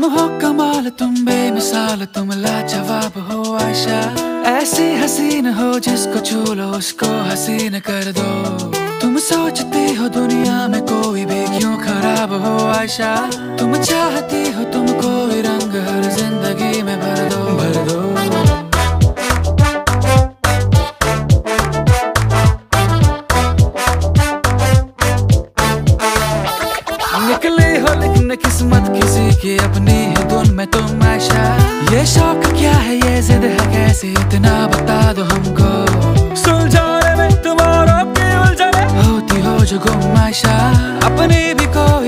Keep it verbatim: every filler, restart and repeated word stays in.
तुम हो कमाल, तुम बेमिसाल, तुम लाजवाब हो आयशा। ऐसी हसीन हो जिसको छू लो उसको हसीन कर दो। तुम सोचती हो दुनिया में कोई भी क्यों खराब हो आयशा। तुम चाहती हो तुम कोई रंग हर जिंदगी में भर दो, भर दो। निकली हो लेकिन किस्मत किसी की अपनी है धुन में तुम आयशा। ये शौक क्या है, ये जिद है कैसे, इतना बता दो हमको। सुलझाने में तुम्हारा की उलझने होती हो जो गुम आयशा। अपनी भी कोई